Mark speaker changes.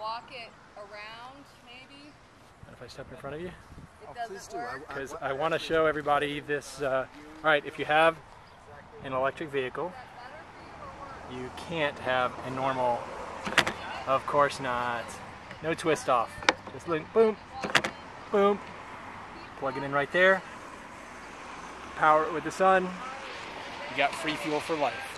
Speaker 1: walk it around, maybe?
Speaker 2: And if I step in front of you?
Speaker 1: It doesn't work.
Speaker 2: Because I want to show everybody this. All right, if you have an electric vehicle, you can't have a normal. Of course not. No twist off. Just like boom, boom. Plug it in right there. Power it with the sun. You got free fuel for life.